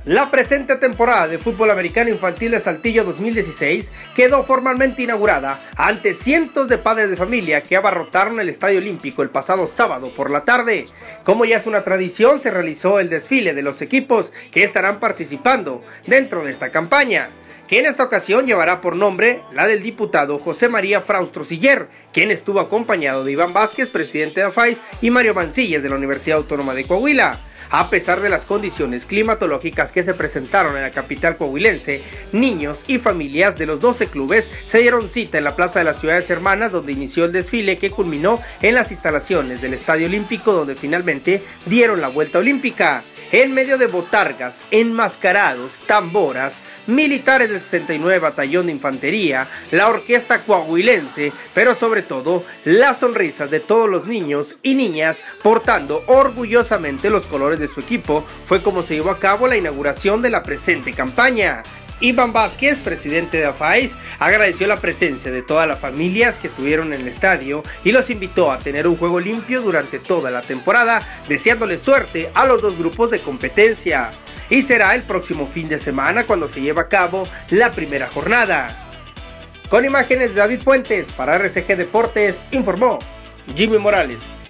La presente temporada de fútbol americano infantil de Saltillo 2016 quedó formalmente inaugurada ante cientos de padres de familia que abarrotaron el Estadio Olímpico el pasado sábado por la tarde. Como ya es una tradición, se realizó el desfile de los equipos que estarán participando dentro de esta campaña, que en esta ocasión llevará por nombre la del diputado José María Fraustro Siller, quien estuvo acompañado de Iván Vázquez, presidente de AFAIS, y Mario Mancillas de la Universidad Autónoma de Coahuila. A pesar de las condiciones climatológicas que se presentaron en la capital coahuilense, niños y familias de los 12 clubes se dieron cita en la Plaza de las Ciudades Hermanas, donde inició el desfile que culminó en las instalaciones del Estadio Olímpico, donde finalmente dieron la vuelta olímpica. En medio de botargas, enmascarados, tamboras, militares del 69 Batallón de Infantería, la orquesta coahuilense, pero sobre todo las sonrisas de todos los niños y niñas portando orgullosamente los colores de su equipo, fue como se llevó a cabo la inauguración de la presente campaña. Iván Vázquez, presidente de AFAIS, agradeció la presencia de todas las familias que estuvieron en el estadio y los invitó a tener un juego limpio durante toda la temporada, deseándoles suerte a los dos grupos de competencia. Y será el próximo fin de semana cuando se lleve a cabo la primera jornada. Con imágenes de David Puentes para RCG Deportes, informó Jimmy Morales.